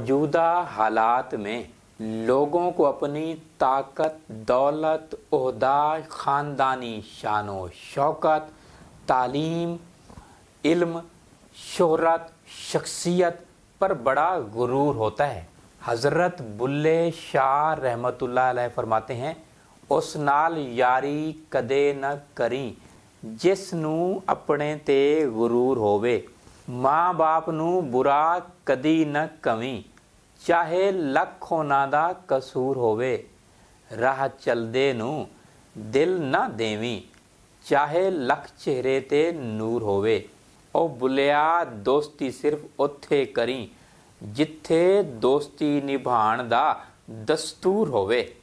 मौजूदा हालात में लोगों को अपनी ताकत, दौलत, ओहदा, ख़ानदानी शानो शौकत, तालीम, इल्म, शोहरत, शख्सियत पर बड़ा गुरूर होता है। हज़रत बुल्ले शाह रहमतुल्लाह अलैह फरमाते हैं, उस नाल यारी कदे न करी जिस नू अपने ते गुरूर होवे। माँ बाप नू बुरा कदी न कवी चाहे लख उन्हां दा कसूर होवे। राह चलदे नू दिल न देवी चाहे लख चेहरे ते नूर होवे। ओ बुलिया दोस्ती सिर्फ उत्थे करी जिथे दोस्ती निभाण दा दस्तूर होवे।